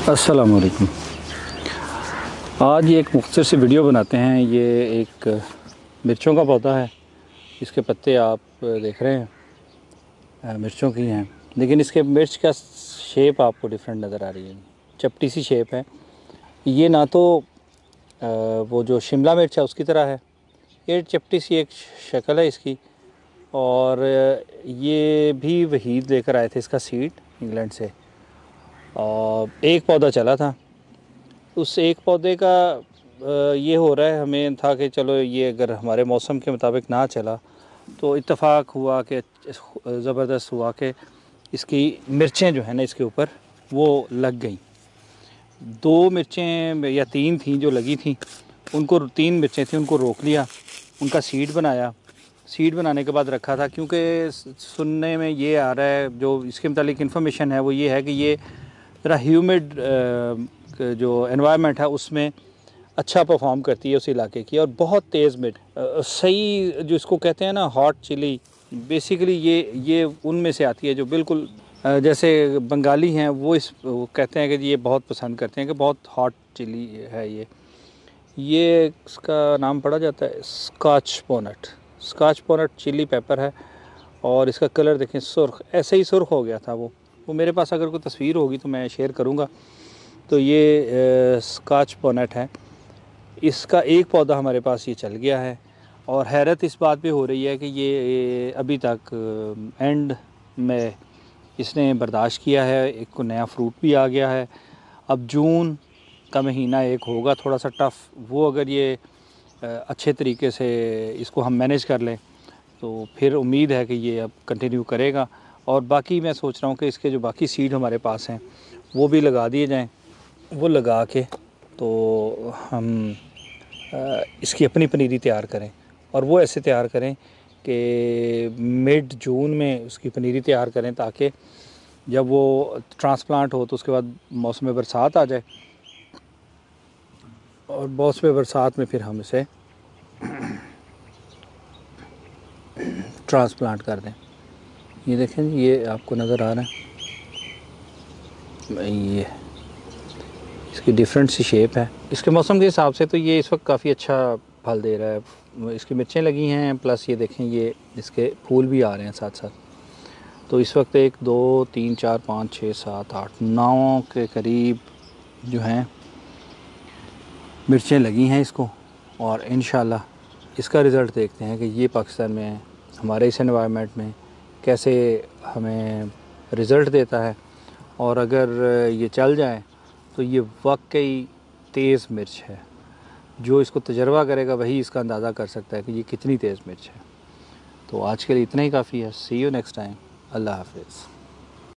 अस्सलाम वालेकुम। आज ये एक मुख्तसर सी वीडियो बनाते हैं। ये एक मिर्चों का पौधा है। इसके पत्ते आप देख रहे हैं, मिर्चों की हैं, लेकिन इसके मिर्च का शेप आपको डिफरेंट नज़र आ रही है। चपटी सी शेप है ये, ना तो वो जो शिमला मिर्च है उसकी तरह है। ये चपटी सी एक शक्ल है इसकी। और ये भी वहीद लेकर आए थे इसका सीड इंग्लैंड से, और एक पौधा चला था। उस एक पौधे का ये हो रहा है, हमें था कि चलो ये अगर हमारे मौसम के मुताबिक ना चला तो इत्तेफाक हुआ कि ज़बरदस्त हुआ कि इसकी मिर्चें जो है ना इसके ऊपर वो लग गई। 2 मिर्चें या 3 थी जो लगी थी, उनको 3 मिर्चें थी उनको रोक लिया, उनका सीड बनाया। सीड बनाने के बाद रखा था, क्योंकि सुनने में ये आ रहा है, जो इसके मुतालिक इन्फॉर्मेशन है वो ये है कि ये ज़रा ह्यूमिड जो एनवायरनमेंट है उसमें अच्छा परफॉर्म करती है उस इलाके की, और बहुत तेज़ मिर्च सही जो इसको कहते हैं ना हॉट चिली, बेसिकली ये उनमें से आती है जो बिल्कुल जैसे बंगाली हैं वो कहते हैं कि ये बहुत पसंद करते हैं कि बहुत हॉट चिली है ये इसका नाम पड़ा जाता है स्कॉच बोनट चिली पेपर है। और इसका कलर देखें, सुर्ख, ऐसे ही सुर्ख हो गया था वो मेरे पास अगर कोई तस्वीर होगी तो मैं शेयर करूँगा। तो ये स्कॉच बोनट है। इसका एक पौधा हमारे पास ये चल गया है, और हैरत इस बात पे हो रही है कि ये अभी तक एंड में इसने बर्दाश्त किया है। एक को नया फ्रूट भी आ गया है। अब जून का महीना एक होगा थोड़ा सा टफ़, वो अगर ये अच्छे तरीके से इसको हम मैनेज कर लें तो फिर उम्मीद है कि ये अब कंटिन्यू करेगा। और बाकी मैं सोच रहा हूँ कि इसके जो बाकी सीड हमारे पास हैं वो भी लगा दिए जाएं। वो लगा के तो हम इसकी अपनी पनीरी तैयार करें, और वो ऐसे तैयार करें कि मिड जून में उसकी पनीरी तैयार करें, ताकि जब वो ट्रांसप्लांट हो तो उसके बाद मौसम बरसात आ जाए, और मौसम बरसात में फिर हम इसे ट्रांसप्लांट कर दें। ये देखें, ये आपको नज़र आ रहा है, ये इसकी डिफरेंट सी शेप है। इसके मौसम के हिसाब से तो ये इस वक्त काफ़ी अच्छा फल दे रहा है। इसकी मिर्चें लगी हैं, प्लस ये देखें ये इसके फूल भी आ रहे हैं साथ साथ। तो इस वक्त 1 2 3 4 5 6 7 8 9 के करीब जो हैं मिर्चें लगी हैं इसको। और इंशाल्लाह इसका रिज़ल्ट देखते हैं कि ये पाकिस्तान में हमारे इस एनवायरनमेंट में कैसे हमें रिज़ल्ट देता है। और अगर ये चल जाए तो ये वाकई तेज़ मिर्च है। जो इसको तजर्बा करेगा वही इसका अंदाज़ा कर सकता है कि ये कितनी तेज़ मिर्च है। तो आज के लिए इतना ही काफ़ी है। See you next time. अल्लाह हाफ़िज़।